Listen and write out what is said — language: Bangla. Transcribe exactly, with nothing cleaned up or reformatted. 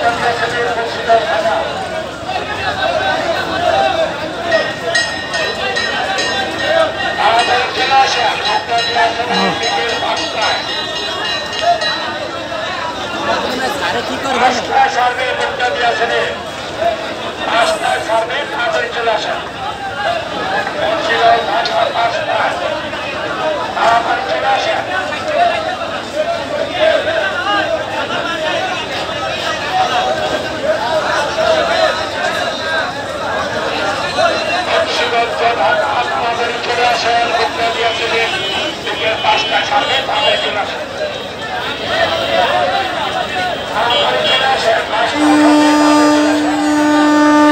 সার্ভে ভোটটা দিয়েছেন পাঁচটায় সার্ভে তাড়াতাড়ি চলে আসেন পাঁচটায় তাড়াতাড়ি চলে আসেন তাড়াতাড়ি চলে আসেন ভোটটা দিয়েছেন পাঁচটায় সার্ভে তাড়াতাড়ি চলে আসেন